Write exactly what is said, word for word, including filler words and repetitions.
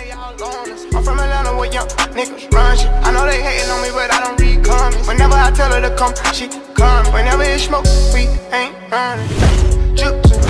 they all on us. I'm from Atlanta where young niggas run shit. I know they hating on me, but I don't read comments. Whenever I tell her to come, she come. Whenever it's smoke, we ain't running. Juke